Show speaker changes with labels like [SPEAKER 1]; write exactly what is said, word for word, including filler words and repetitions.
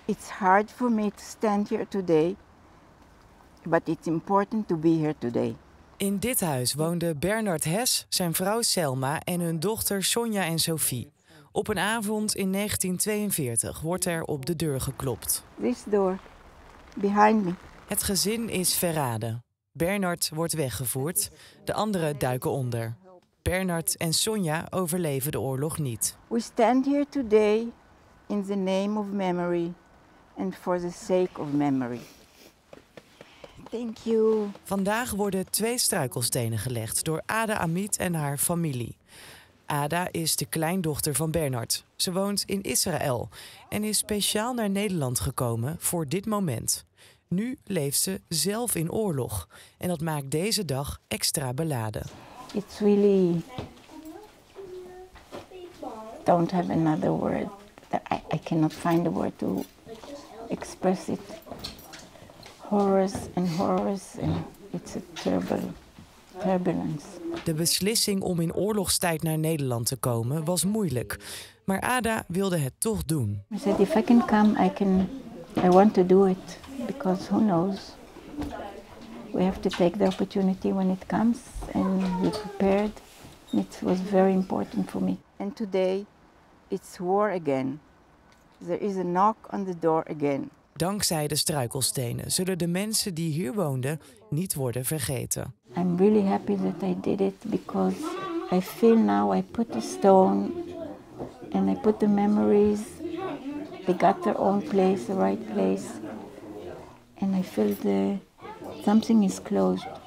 [SPEAKER 1] It's hard for me to stand here today, but it's important to be here today.
[SPEAKER 2] In dit huis woonden Bernard Hes, zijn vrouw Selma en hun dochter Sonja en Sophie. Op een avond in negentien tweeënveertig wordt er op de deur geklopt.
[SPEAKER 1] This door, behind me.
[SPEAKER 2] Het gezin is verraden. Bernard wordt weggevoerd, de anderen duiken onder. Bernard en Sonja overleven de oorlog niet.
[SPEAKER 1] We stand here today in the name of memory and for the sake of memory. Thank you.
[SPEAKER 2] Vandaag worden twee struikelstenen gelegd door Ada Amit en haar familie. Ada is de kleindochter van Bernard. Ze woont in Israël en is speciaal naar Nederland gekomen voor dit moment. Nu leeft ze zelf in oorlog en dat maakt deze dag extra beladen.
[SPEAKER 1] It's really... don't have another word. I, I cannot find a word to express it. Horrors and horrors and it's a terrible turbulence.
[SPEAKER 2] De beslissing om in oorlogstijd naar Nederland te komen was moeilijk. Maar Ada wilde het toch doen.
[SPEAKER 1] I said if I can come, I can. I want to do it because who knows? We have to take the opportunity when it comes and be prepared. It was very important for me. And today, it's war again. There is a knock on the door again.
[SPEAKER 2] Dankzij de struikelstenen zullen de mensen die hier woonden niet worden vergeten.
[SPEAKER 1] I'm really happy that I did it because I feel now I put the stone and I put the memories. They got their own place, the right place. And I feel the something is closed.